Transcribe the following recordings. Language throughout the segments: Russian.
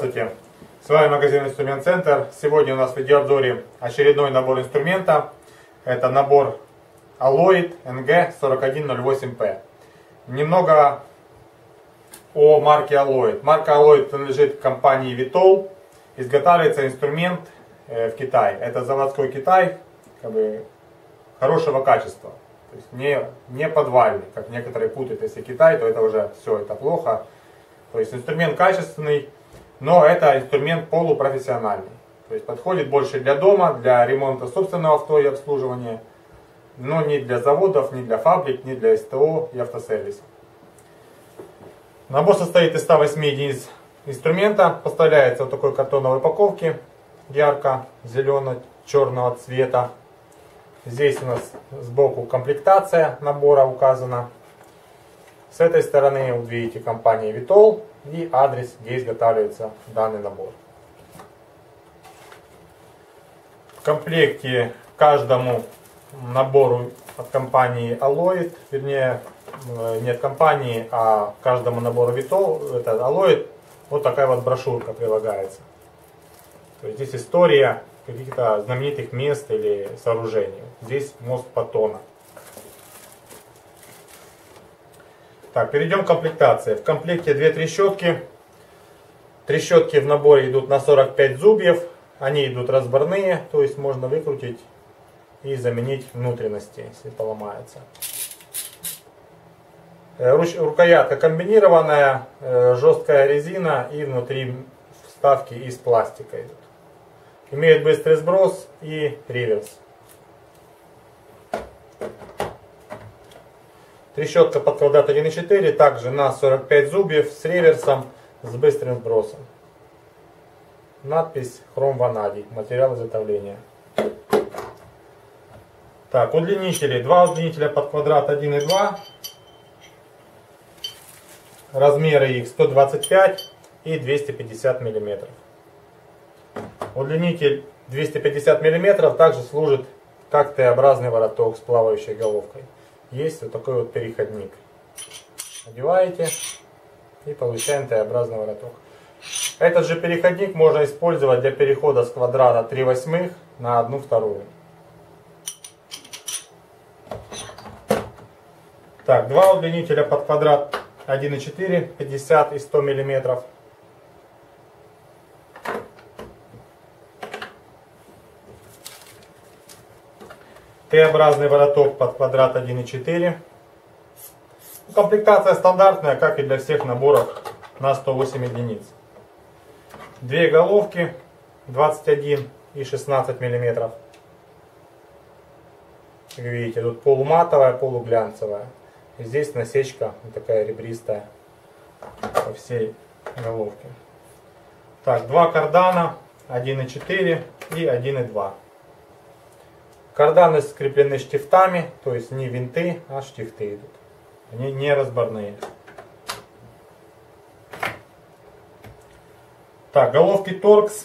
Здравствуйте, с вами магазин Инструмент Центр. Сегодня у нас в видеообзоре очередной набор инструмента. Это набор Alloyd NG4108P. Немного о марке Alloyd. Марка Alloyd принадлежит компании Vitol. Изготавливается инструмент в Китае. Это заводской Китай, хорошего качества. То есть не подвальный, как некоторые путают. Если Китай, то это уже все, это плохо. То есть инструмент качественный, но это инструмент полупрофессиональный. То есть подходит больше для дома, для ремонта собственного авто и обслуживания, но не для заводов, не для фабрик, не для СТО и автосервиса. Набор состоит из 108 единиц инструмента, поставляется в такой картоновой упаковке ярко-зелено-черного цвета. Здесь у нас сбоку комплектация набора указана. С этой стороны вы видите компания Vitol и адрес, где изготавливается данный набор. В комплекте каждому набору от компании Alloyd, вернее, не от компании, а каждому набору Vitol, это Alloyd, вот такая вот брошюрка прилагается. То есть здесь история каких-то знаменитых мест или сооружений. Здесь мост Паттона. Так, перейдем к комплектации. В комплекте две трещотки. Трещотки в наборе идут на 45 зубьев. Они идут разборные, то есть можно выкрутить и заменить внутренности, если поломается. Рукоятка комбинированная, жесткая резина и внутри вставки из пластика идут. Имеет быстрый сброс и реверс. Трещотка под квадрат 1.4, также на 45 зубьев с реверсом, с быстрым сбросом. Надпись хром ванадий, материал изготовления. Так, удлинители. Два удлинителя под квадрат 1.2. Размеры их 125 и 250 мм. Удлинитель 250 мм также служит как Т-образный вороток с плавающей головкой. Есть вот такой вот переходник. Одеваете и получаем Т-образный вороток. Этот же переходник можно использовать для перехода с квадрата 3/8 на 1/2. Так, два удлинителя под квадрат 1.4, 50 и 100 мм. Т-образный вороток под квадрат 1.4. Комплектация стандартная, как и для всех наборов на 108 единиц. Две головки 21 и 16 мм. Как видите, тут полуматовая, полуглянцевая. И здесь насечка вот такая ребристая по всей головке. Так, два кардана 1.4 и 1.2. Карданы скреплены штифтами, то есть не винты, а штифты идут. Они не разборные. Так, головки Torx.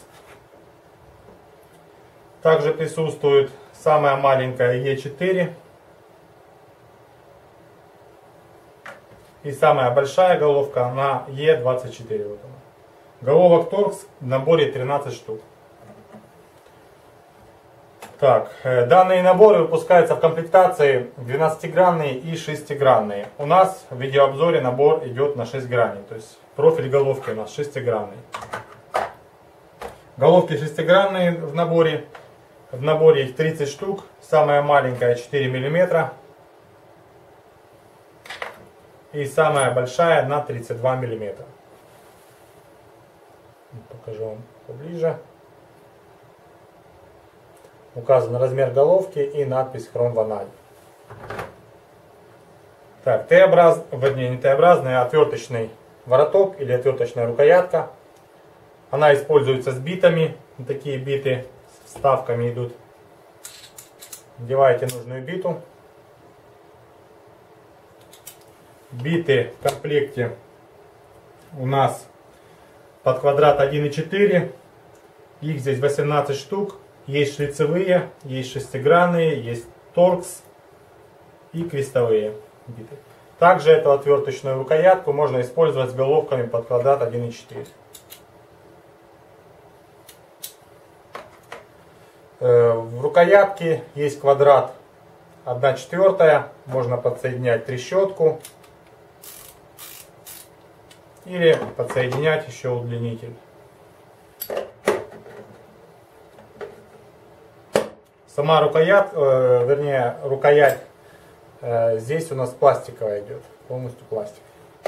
Также присутствует самая маленькая E4. И самая большая головка на E24. Вот она. Головок Torx в наборе 13 штук. Так, данные наборы выпускаются в комплектации 12-гранные и 6-гранные. У нас в видеообзоре набор идет на 6 граней, то есть профиль головки у нас 6-гранный. Головки 6-гранные в наборе их 30 штук, самая маленькая 4 мм и самая большая на 32 мм. Покажу вам поближе. Указан размер головки и надпись хром ванадий. Так, не Т-образный, а отверточный вороток или отверточная рукоятка. Она используется с битами. Вот такие биты с вставками идут. Надеваете нужную биту. Биты в комплекте у нас под квадрат 1.4. Их здесь 18 штук. Есть шлицевые, есть шестигранные, есть торкс и крестовые биты. Также эту отверточную рукоятку можно использовать с головками под квадрат 1.4. В рукоятке есть квадрат 1/4, можно подсоединять трещотку или подсоединять еще удлинитель. Сама рукоять, рукоять здесь у нас пластиковая идет, полностью пластик.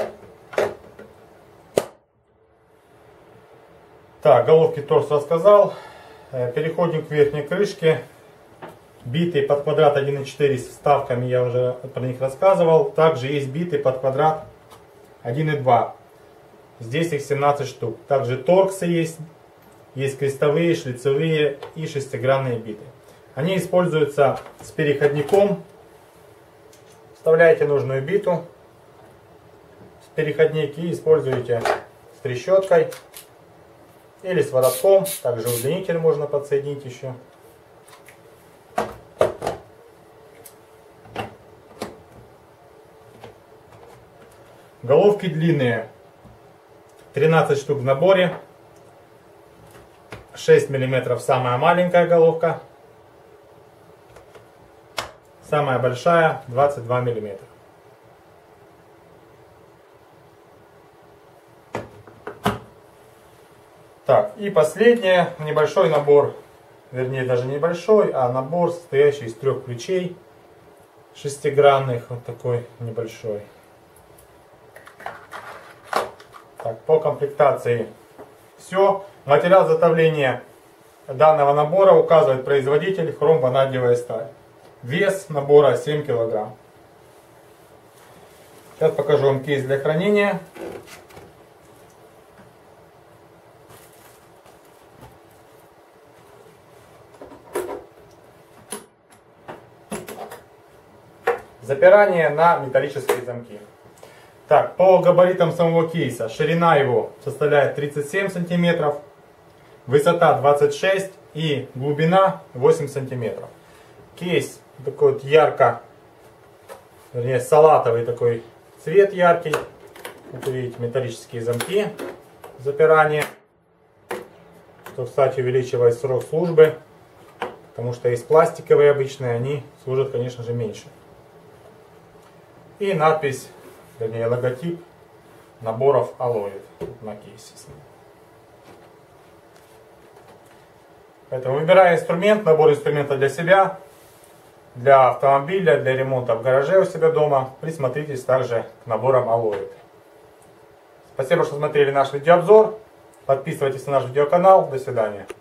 Так, головки торс рассказал. Переходим к верхней крышке. Битый под квадрат 1,4 с вставками, я уже про них рассказывал. Также есть битый под квадрат 1,2. Здесь их 17 штук. Также торксы есть. Есть крестовые, шлицевые и шестигранные биты. Они используются с переходником. Вставляете нужную биту в переходник и используете с трещоткой или с воротом. Также удлинитель можно подсоединить еще. Головки длинные. 13 штук в наборе. 6 мм самая маленькая головка. Самая большая 22 мм. Так, и последнее, небольшой набор, вернее даже небольшой, а набор, состоящий из 3 ключей шестигранных, вот такой небольшой. Так, по комплектации все. Материал изготовления данного набора указывает производитель, хром-ванадиевая сталь. Вес набора 7 кг. Сейчас покажу вам кейс для хранения. Запирание на металлические замки. Так, по габаритам самого кейса. Ширина его составляет 37 см, высота 26 и глубина 8 см. Кейс такой вот ярко, вернее салатовый такой цвет яркий. Вот видите, металлические замки запирания. Что, кстати, увеличивает срок службы, потому что есть пластиковые обычные, они служат, конечно же, меньше. И надпись, вернее логотип наборов Alloyd на кейсе. Поэтому выбирая инструмент, набор инструмента для себя, для автомобиля, для ремонта в гараже у себя дома, присмотритесь также к наборам Alloyd. Спасибо, что смотрели наш видеообзор. Подписывайтесь на наш видеоканал. До свидания.